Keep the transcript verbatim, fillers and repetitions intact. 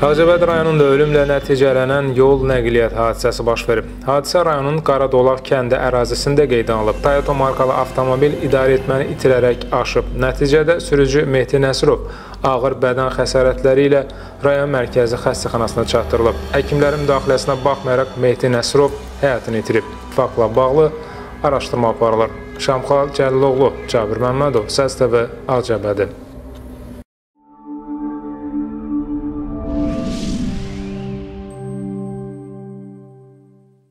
Ağcabədi rayonunda ölümlə nəticələnən yol nəqliyyat hadisəsi baş verib. Hadisə rayonun Qaradolaq kəndi ərazisində qeydə alınıb. Toyota markalı avtomobil idarəetməni itirərək aşıb. Nəticədə sürücü Mehdi Nəsirov ağır bədən xəsarətləri ilə rayon mərkəzi xəstəxanasına çatdırılıb. Həkimlərin müdaxiləsinə baxmayaraq Mehdi Nəsirov həyatını itirib. Faktla bağlı araşdırma aparılır. Şamxal Cəliloğlu, Cabir Məmmədov, Səs TV, Ağcabədi.